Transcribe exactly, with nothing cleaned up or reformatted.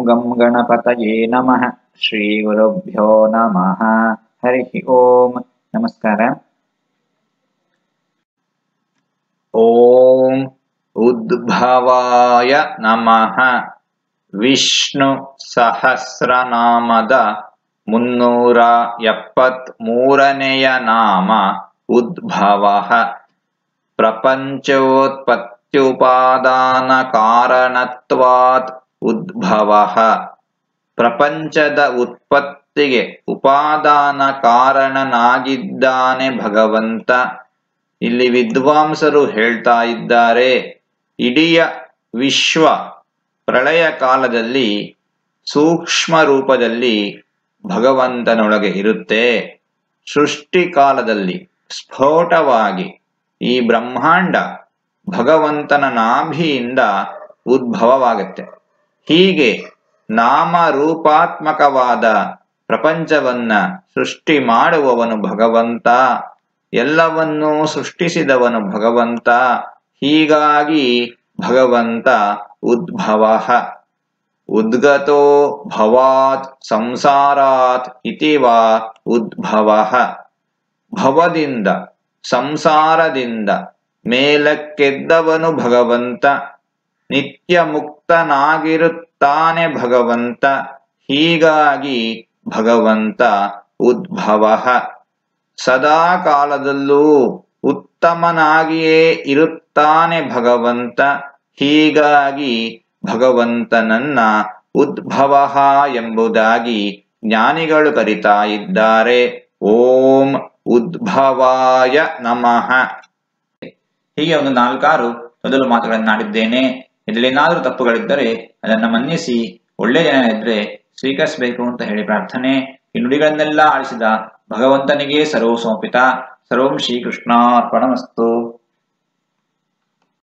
ಗಂ ಗಣಪತಯೇ ನಮಃ. ಶ್ರೀ ಗುರುಭ್ಯೋ ನಮಃ. ಹರಿ ಓಂ. ನಮಸ್ಕಾರ. ಓಂ ಉದ್ಭವಾಯ ನಮಃ. ವಿಷ್ಣು ಸಹಸ್ರನಾಮದ ಮುನ್ನೂರ ಎಪ್ಪತ್ತ್ ಮೂರನೆಯ ನಾಮ ಉದ್ಭವಃ. ಪ್ರಪಂಚೋತ್ಪತ್ತ್ಯುಪಾದಾನ ಕಾರಣತ್ವಾತ್ ಉದ್ಭವಃ. ಪ್ರಪಂಚದ ಉತ್ಪತ್ತಿಗೆ ಉಪಾದಾನ ಕಾರಣನಾಗಿದ್ದಾನೆ ಭಗವಂತ. ಇಲ್ಲಿ ವಿದ್ವಾಂಸರು ಹೇಳ್ತಾ ಇದ್ದಾರೆ, ಇಡೀ ವಿಶ್ವ ಪ್ರಳಯ ಕಾಲದಲ್ಲಿ ಸೂಕ್ಷ್ಮ ರೂಪದಲ್ಲಿ ಭಗವಂತನೊಳಗೆ ಇರುತ್ತೆ. ಸೃಷ್ಟಿ ಕಾಲದಲ್ಲಿ ಸ್ಫೋಟವಾಗಿ ಈ ಬ್ರಹ್ಮಾಂಡ ಭಗವಂತನ ನಾಭಿಯಿಂದ ಉದ್ಭವವಾಗುತ್ತೆ. ಹೀಗೆ ನಾಮರೂಪಾತ್ಮಕವಾದ ಪ್ರಪಂಚವನ್ನ ಸೃಷ್ಟಿ ಮಾಡುವವನು ಭಗವಂತ, ಎಲ್ಲವನ್ನೂ ಸೃಷ್ಟಿಸಿದವನು ಭಗವಂತ. ಹೀಗಾಗಿ ಭಗವಂತ ಉದ್ಭವಃ. ಉದ್ಗತೋ ಭವಾತ್ ಸಂಸಾರಾತ್ ಇತಿ ವಾ ಉದ್ಭವಃ. ಭವದಿಂದ ಸಂಸಾರದಿಂದ ಮೇಲಕ್ಕೆದ್ದವನು ಭಗವಂತ. ನಿತ್ಯ ಮುಕ್ತನಾಗಿರುತ್ತಾನೆ ಭಗವಂತ. ಹೀಗಾಗಿ ಭಗವಂತ ಉದ್ಭವಃ. ಸದಾ ಕಾಲದಲ್ಲೂ ಉತ್ತಮನಾಗಿಯೇ ಇರುತ್ತಾನೆ ಭಗವಂತ. ಹೀಗಾಗಿ ಭಗವಂತನನ್ನ ಉದ್ಭವಃ ಎಂಬುದಾಗಿ ಜ್ಞಾನಿಗಳು ಕರೀತಾ ಇದ್ದಾರೆ. ಓಂ ಉದ್ಭವಾಯ ನಮಃ. ಹೀಗೆ ಒಂದು ನಾಲ್ಕಾರು ಮೊದಲು ಮಾತುಗಳನ್ನಾಡಿದ್ದೇನೆ. ಇದರಲ್ಲೇನಾದರೂ ತಪ್ಪುಗಳಿದ್ದರೆ ಅದನ್ನು ಮನ್ನಿಸಿ, ಒಳ್ಳೆಯ ಜನ ಇದ್ರೆ ಸ್ವೀಕರಿಸಬೇಕು ಅಂತ ಹೇಳಿ ಪ್ರಾರ್ಥನೆ. ಈ ನುಡಿಗಳನ್ನೆಲ್ಲ ಆಳಿಸಿದ ಭಗವಂತನಿಗೆ ಸರ್ವ ಸಮರ್ಪಿತ. ಸರ್ವಂ ಶ್ರೀಕೃಷ್ಣಾರ್ಪಣಮಸ್ತು.